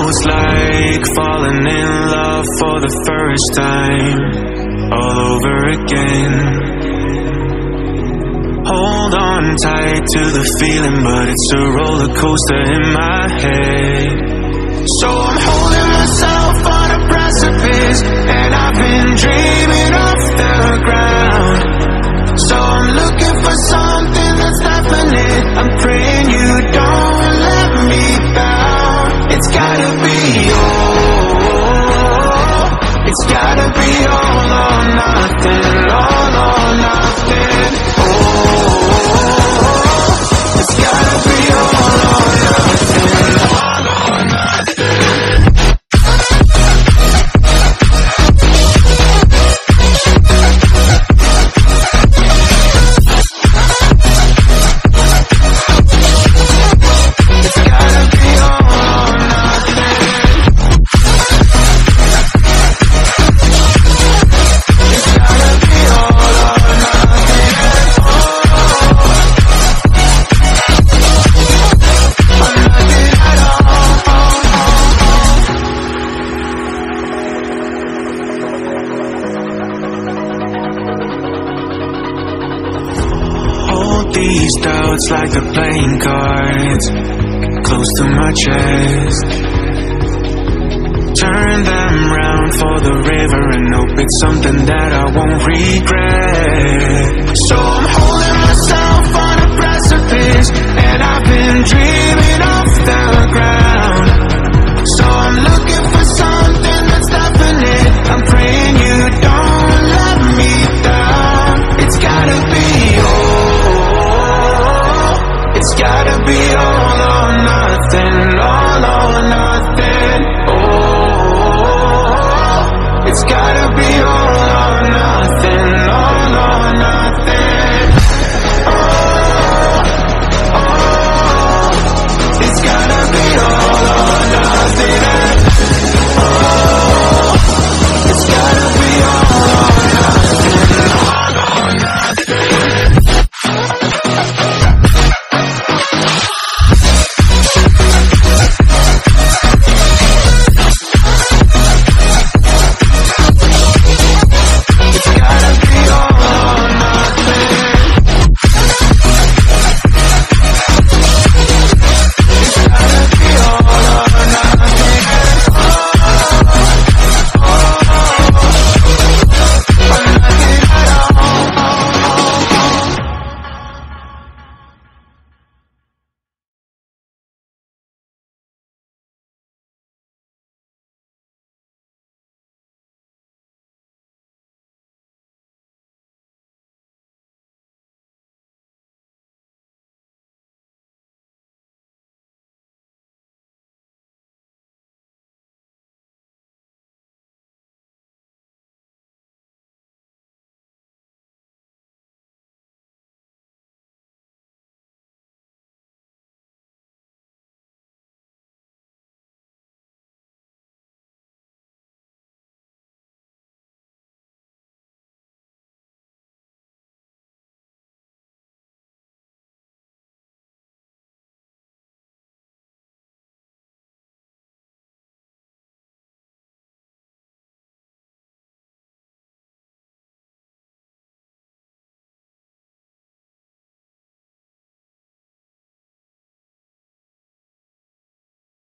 it's like falling in love for the first time, all over again. Hold on tight to the feeling, but it's a roller coaster in my head. So I'm holding myself on a precipice, and I've been dreaming off the ground. So I'm looking for something that's definite. I'm praying you don't let me down. It's gotta be all. It's gotta be all or nothing, all or nothing. Oh, it's gotta be all or nothing, all or nothing. These doubts like the playing cards close to my chest. Turn them round for the river and hope it's something that I won't regret. So